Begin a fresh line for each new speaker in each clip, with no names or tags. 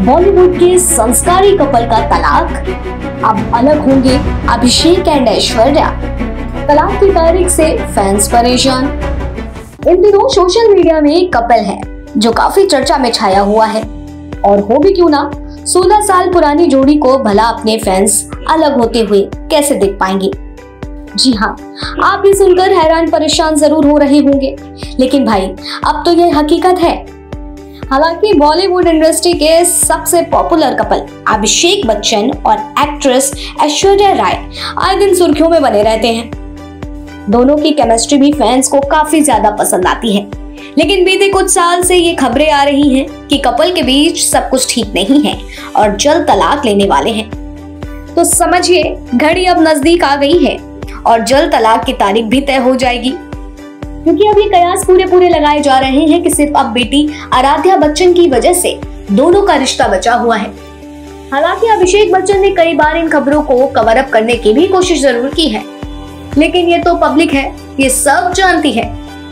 बॉलीवुड के संस्कारी कपल का तलाक, अब अलग होंगे अभिषेक एंड ऐश्वर्या। तलाक की तारीख से फैंस परेशान। इन दिनों सोशल मीडिया में एक कपल है जो काफी चर्चा में छाया हुआ है, और हो भी क्यों ना, 16 साल पुरानी जोड़ी को भला अपने फैंस अलग होते हुए कैसे देख पाएंगे। जी हाँ, आप भी सुनकर हैरान परेशान जरूर हो रहे होंगे, लेकिन भाई अब तो यह हकीकत है। हालांकि बॉलीवुड इंडस्ट्री के सबसे पॉपुलर कपल अभिषेक बच्चन और एक्ट्रेस ऐश्वर्या राय आए दिन सुर्खियों में बने रहते हैं। दोनों की केमिस्ट्री भी फैंस को काफी ज्यादा पसंद आती है, लेकिन बीते कुछ साल से ये खबरें आ रही हैं कि कपल के बीच सब कुछ ठीक नहीं है और जल्द तलाक लेने वाले हैं। तो समझिए, घड़ी अब नजदीक आ गई है और जल्द तलाक की तारीख भी तय हो जाएगी, क्योंकि अब ये कयास पूरे लगाए जा रहे हैं कि सिर्फ अब बेटी आराध्या बच्चन की वजह से दोनों का रिश्ता बचा हुआ है। हालांकि अभिषेक बच्चन ने कई बार इन खबरों को कवर अप करने की भी कोशिश जरूर की है, लेकिन ये तो पब्लिक है, ये सब जानती है।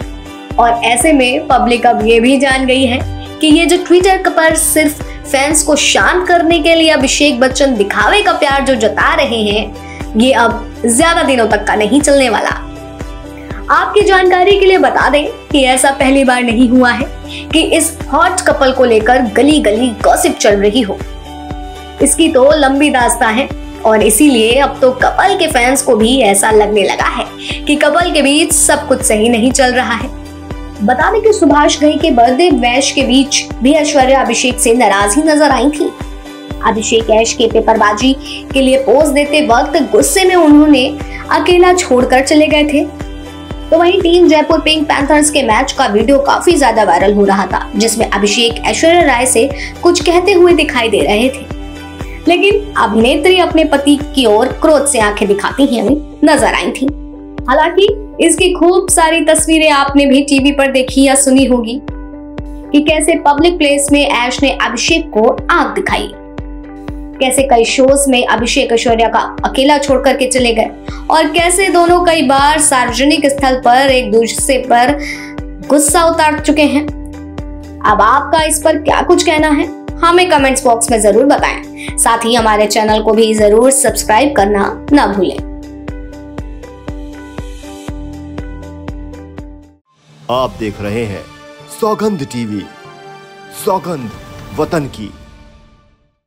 और ऐसे में पब्लिक अब ये भी जान गई है कि ये जो ट्विटर पर सिर्फ फैंस को शांत करने के लिए अभिषेक बच्चन दिखावे का प्यार जो जता रहे हैं, ये अब ज्यादा दिनों तक का नहीं चलने वाला। आपकी जानकारी के लिए बता दें कि ऐसा पहली बार नहीं हुआ है कि इस हॉट कपल को लेकर गली गली गॉसिप चल रही हो। इसकी तो लंबी दास्तां है, और इसीलिए अब तो कपल के फैंस को भी ऐसा लगने लगा है कि कपल के बीच सब कुछ सही नहीं चल रहा है। बता दें कि सुभाष घई के बर्थडे बैश के बीच भी ऐश्वर्या अभिषेक से नाराज ही नजर आई थी। अभिषेक ऐश के पेपरबाजी के लिए पोज देते वक्त गुस्से में उन्होंने अकेला छोड़कर चले गए थे। तो वहीं टीम जयपुर पिंक पैंथर्स के मैच का वीडियो काफी ज्यादा वायरल हो रहा था, जिसमें अभिषेक ऐश्वर्या राय से कुछ कहते हुए दिखाई दे रहे थे, लेकिन अभिनेत्री अपने पति की ओर क्रोध से आंखें दिखाती ही हमें नजर आई थी। हालांकि इसकी खूब सारी तस्वीरें आपने भी टीवी पर देखी या सुनी होगी कि कैसे पब्लिक प्लेस में ऐश ने अभिषेक को आंख दिखाई, कैसे कई शोज में अभिषेक ऐश्वर्या का अकेला छोड़ करके चले गए, और कैसे दोनों कई बार सार्वजनिक स्थल पर एक दूसरे पर गुस्सा उतार चुके हैं। अब आपका इस पर क्या कुछ कहना है, हमें कमेंट्स बॉक्स में जरूर बताएं। साथ ही हमारे चैनल को भी जरूर सब्सक्राइब करना ना भूलें।
आप देख रहे हैं सौगंध टीवी, सौगंध वतन की।